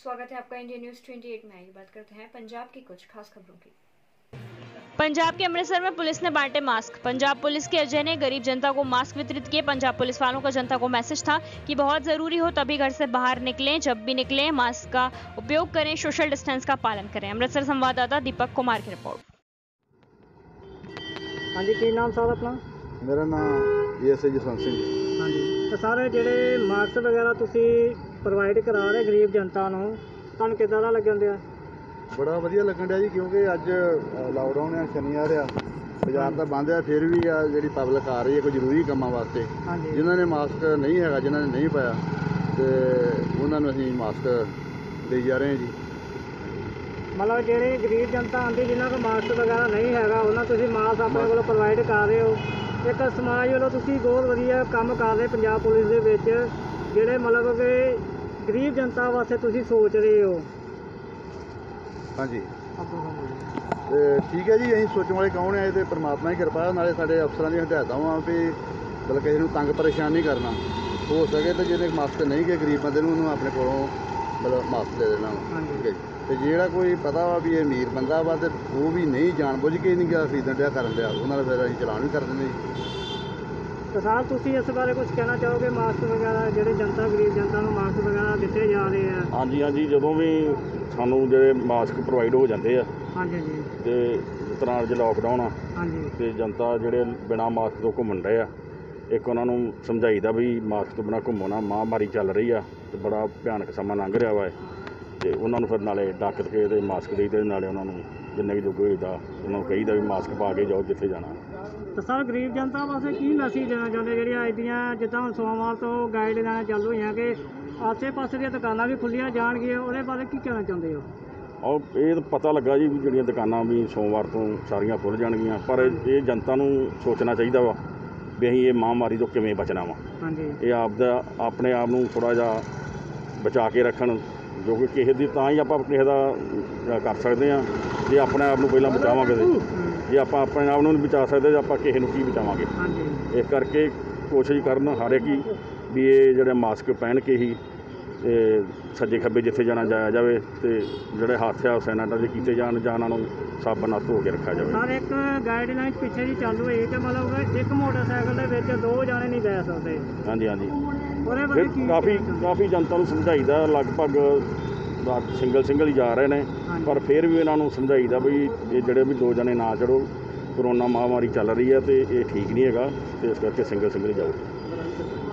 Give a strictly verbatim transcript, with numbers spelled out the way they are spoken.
स्वागत है आपका इंडिया न्यूज अट्ठाईस में। आइए बात करते हैं पंजाब की कुछ खास खबरों की। पंजाब के अमृतसर में पुलिस ने बांटे मास्क। पंजाब पुलिस के अजय ने गरीब जनता को मास्क वितरित किए। पंजाब पुलिस वालों का जनता को मैसेज था कि बहुत जरूरी हो तभी घर से बाहर निकलें, जब भी निकलें मास्क का उपयोग करें, सोशल डिस्टेंस का पालन करें। अमृतसर संवाददाता दीपक कुमार की रिपोर्ट। हाँ जी, की नाम सर अपना? मेरा नाम एस आई जसवंत सिंह। हाँ जी, तो सारे ਜਿਹੜੇ ਮਾਸਕ ਵਗੈਰਾ ਤੁਸੀਂ ਪ੍ਰੋਵਾਈਡ ਕਰਾ ਰਹੇ ਗਰੀਬ ਜਨਤਾ ਨੂੰ, ਤੁਹਾਨੂੰ ਕਿੱਦਾਂ ਦਾ ਲੱਗਣ ਦਿਆ? ਬੜਾ ਵਧੀਆ ਲੱਗਣ ਡਿਆ ਜੀ, ਕਿਉਂਕਿ ਅੱਜ ਲਾਕਡਾਊਨ ਆ, ਸ਼ਨੀਵਾਰ ਆ, ਬਾਜ਼ਾਰ ਤਾਂ ਬੰਦ ਆ, ਫਿਰ ਵੀ ਆ ਜਿਹੜੀ ਪਬਲਿਕ ਆ ਰਹੀ ਹੈ ਕੋਈ ਜ਼ਰੂਰੀ ਕੰਮਾਂ ਵਾਸਤੇ। ਜਿਨ੍ਹਾਂ ਨੇ ਮਾਸਕ ਨਹੀਂ ਹੈਗਾ, ਜਿਨ੍ਹਾਂ ਨੇ ਨਹੀਂ ਪਾਇਆ, ਤੇ ਉਹਨਾਂ ਨੂੰ ਅਸੀਂ ਮਾਸਕ ਦੇਈ ਜਾ ਰਹੇ ਹਾਂ ਜੀ। ਮਤਲਬ ਜਿਹੜੇ ਗਰੀਬ ਜਨਤਾ ਆਉਂਦੀ ਜਿਨ੍ਹਾਂ ਕੋਲ ਮਾਸਕ ਵਗੈਰਾ ਨਹੀਂ ਹੈਗਾ, ਉਹਨਾਂ ਤੁਸੀਂ ਮਾਸਕ ਆਪਣੇ ਕੋਲੋਂ ਪ੍ਰੋਵਾਈਡ ਕਰ ਰਹੇ ਹੋ। ਇੱਕ ਸਮਾਜ ਵੱਲੋਂ ਤੁਸੀਂ ਬਹੁਤ ਵਧੀਆ ਕੰਮ ਕਰ ਰਹੇ ਪੰਜਾਬ ਪੁਲਿਸ ਦੇ ਵਿੱਚ, ਜਿਹੜੇ ਮਤਲਬ ਕਿ ਗਰੀਬ ਜਨਤਾ ਵਾਸਤੇ ਤੁਸੀਂ ਸੋਚ ਰਹੇ ਹੋ। ਹਾਂਜੀ, ਤੇ ਠੀਕ ਹੈ ਜੀ, ਅਸੀਂ ਸੋਚਣ ਵਾਲੇ ਕੌਣ ਹੈ? ਇਹ ਤਾਂ ਪਰਮਾਤਮਾ ਦੀ ਕਿਰਪਾ, ਨਾਲੇ ਸਾਡੇ ਅਫਸਰਾਂ ਦੀਆਂ ਹਦਾਇਤਾਂ ਵਾ ਵੀ ਮਤਲਬ ਕਿਸੇ ਨੂੰ ਤੰਗ ਪਰੇਸ਼ਾਨ ਨਹੀਂ ਕਰਨਾ। ਹੋ ਸਕੇ ਤਾਂ ਜਿਹਦੇ ਮਾਸਕ ਨਹੀਂ ਕਿ ਗਰੀਬ ਬੰਦੇ ਨੂੰ ਉਹਨੂੰ ਆਪਣੇ ਕੋਲੋਂ ਮਤਲਬ ਮਾਸਕ ਦੇ ਦੇਣਾ। ਠੀਕ ਹੈ ਜੀ। ਤੇ ਜਿਹੜਾ ਕੋਈ ਪਤਾ ਵਾ ਵੀ ਇਹ ਅਮੀਰ ਬੰਦਾ ਵਾ ਤੇ ਉਹ ਵੀ ਨਹੀਂ ਜਾਣ ਬੁੱਝ ਕੇ ਨਹੀਂ ਗਿਆ ਖਰੀਦਣ ਡਿਆ ਕਰਨ ਡਿਆ, ਉਹਨਾਂ ਦਾ ਫਿਰ ਅਸੀਂ ਚਲਾਨ ਵੀ ਕਰ ਦਿੰਦੇ ਜੀ। ਤਾਂ ਸਰ ਤੁਸੀਂ ਇਸ ਬਾਰੇ ਕੁਝ ਕਹਿਣਾ ਚਾਹੋਗੇ? ਮਾਸਕ ਵਗੈਰਾ ਜਿਹੜੇ ਜਨਤਾ ਗਰੀਬ ਜਨਤਾ ਨੂੰ ਮਾਸਕ ਵਗੈਰਾ ਦਿੱਤੇ ਜਾ ਰਹੇ ਆ? ਹਾਂਜੀ ਹਾਂਜੀ, ਜਦੋਂ ਵੀ ਸਾਨੂੰ ਜਿਹੜੇ ਮਾਸਕ ਪ੍ਰੋਵਾਈਡ ਹੋ ਜਾਂਦੇ ਆ, ਹਾਂਜੀ ਹਾਂਜੀ, ਤੇ ਜਿਸ ਤਰ੍ਹਾਂ ਅੱਜ ਲਾਕਡਾਊਨ ਆ, ਹਾਂਜੀ, ਤੇ ਜਨਤਾ ਜਿਹੜੇ ਬਿਨਾਂ ਮਾਸਕ ਤੋਂ ਘੁੰਮਣ ਰਹੇ ਆ, ਇੱਕ ਉਹਨਾਂ ਨੂੰ ਸਮਝਾਈਦਾ ਵੀ ਮਾਸਕ ਤੋਂ ਬਿਨਾਂ ਘੁੰਮੋ ਨਾ, ਮਹਾਂਮਾਰੀ ਚੱਲ ਰਹੀ ਆ ਤੇ ਬੜਾ ਭਿਆਨਕ ਸਮਾਂ ਲੰਘ ਰਿਹਾ ਵਾ, ਤੇ ਉਹਨਾਂ ਨੂੰ ਫਿਰ ਨਾਲੇ ਡੱਕ ਕੇ ਤੇ ਮਾਸਕ ਦੇਈਦੇ, ਨਾਲੇ ਉਹਨਾਂ ਨੂੰ ਜਿੰਨੇ ਵੀ ਜੋਗੇ ਹੋਈਦਾ ਉਹਨਾਂ ਨੂੰ ਕਹੀਦਾ ਵੀ ਮਾਸਕ ਪਾ ਕੇ ਜਾਓ ਜਿੱਥੇ ਜਾਣਾ। ਤਾਂ ਸਰ ਗਰੀਬ ਜਨਤਾ ਵਾਸਤੇ ਕੀ ਮੈਸੇਜ ਦੇਣਾ ਚਾਹੁੰਦੇ, ਜਿਹੜੀਆਂ ਅੱਜ ਦੀਆਂ ਜਿੱਦਾਂ ਹੁਣ ਸੋਮਵਾਰ ਤੋਂ ਗਾਈਡਲਾਈਨਾਂ ਚਾਲੂ ਹੋਈਆਂ ਕਿ ਆਸੇ ਪਾਸੇ ਦੀਆਂ ਦੁਕਾਨਾਂ ਵੀ ਖੁੱਲ੍ਹੀਆਂ ਜਾਣਗੀਆਂ, ਉਹਦੇ ਬਾਰੇ ਕੀ ਕਹਿਣਾ ਚਾਹੁੰਦੇ ਹੋ? ਔਰ ਇਹ ਤਾਂ ਪਤਾ ਲੱਗਾ ਜੀ ਵੀ ਜਿਹੜੀਆਂ ਦੁਕਾਨਾਂ ਵੀ ਸੋਮਵਾਰ ਤੋਂ ਸਾਰੀਆਂ ਖੁੱਲ੍ਹ ਜਾਣਗੀਆਂ, ਪਰ ਇਹ ਜਨਤਾ ਨੂੰ ਸੋਚਣਾ ਚਾਹੀਦਾ ਵਾ ਵੀ ਅਸੀਂ ਇਹ ਮਹਾਂਮਾਰੀ ਤੋਂ ਕਿਵੇਂ ਬਚਣਾ ਵਾ। ਹਾਂਜੀ, ਇਹ ਆਪ ਦਾ ਆਪਣੇ ਆਪ ਨੂੰ ਥੋੜ੍ਹਾ ਜਿਹਾ ਬਚਾ ਕੇ ਰੱਖਣ, ਜੋ ਕਿ ਕਿਸੇ ਦੀ ਤਾਂ ਹੀ ਆਪਾਂ ਕਿਸੇ ਦਾ ਕਰ ਸਕਦੇ ਹਾਂ ਜੇ ਆਪਣੇ ਆਪ ਨੂੰ ਪਹਿਲਾਂ ਬਚਾਵਾਂਗੇ। ਜੇ ਆਪਾਂ ਆਪਣੇ ਆਪ ਨੂੰ ਨਹੀਂ ਬਚਾ ਸਕਦੇ ਤਾਂ ਆਪਾਂ ਕਿਸੇ ਨੂੰ ਕੀ ਬਚਾਵਾਂਗੇ। ਇਸ ਕਰਕੇ ਕੋਸ਼ਿਸ਼ ਕਰਨ ਹਰ ਇੱਕ ਹੀ ਵੀ ਇਹ ਜਿਹੜੇ ਮਾਸਕ ਪਹਿਨ ਕੇ ਹੀ ਸੱਜੇ ਖੱਬੇ ਜਿੱਥੇ ਜਾਣਾ ਜਾਇਆ ਜਾਵੇ, ਅਤੇ ਜਿਹੜੇ ਹੱਥ ਆ ਸੈਨਾਟਾਈਜ਼ਰ ਕੀਤੇ ਜਾਣ ਜਾਂ ਉਹਨਾਂ ਨੂੰ ਸਾਬਣ ਨਾਲ ਧੋ ਕੇ ਰੱਖਿਆ ਜਾਵੇ। ਸਰ ਇੱਕ ਗਾਈਡਲਾਈਨ ਪਿੱਛੇ ਜੀ ਚਾਲੂ ਹੋਈ ਕਿ ਮਤਲਬ ਇੱਕ ਮੋਟਰਸਾਈਕਲ ਦੇ ਵਿੱਚ ਦੋ ਜਾਣੇ ਨਹੀਂ ਬਹਿ ਸਕਦੇ। ਹਾਂਜੀ ਹਾਂਜੀ, ਉਹਦੇ ਬਾਰੇ ਕੀ ਕਾਫੀ ਕਾਫੀ ਜਨਤਾ ਨੂੰ ਸਮਝਾਈਦਾ, ਲਗਭਗ ਸਿੰਗਲ ਸਿੰਗਲ ਹੀ ਜਾ ਰਹੇ ਨੇ, ਪਰ ਫਿਰ ਵੀ ਇਹਨਾਂ ਨੂੰ ਸਮਝਾਈਦਾ ਵੀ ਇਹ ਜਿਹੜੇ ਵੀ ਦੋ ਜਣੇ ਨਾ ਚੜੋ, ਕਰੋਨਾ ਮਹਾਂਮਾਰੀ ਚੱਲ ਰਹੀ ਹੈ ਅਤੇ ਇਹ ਠੀਕ ਨਹੀਂ ਹੈਗਾ, ਅਤੇ ਇਸ ਕਰਕੇ ਸਿੰਗਲ ਸਿੰਗਲ ਹੀ ਜਾਓ।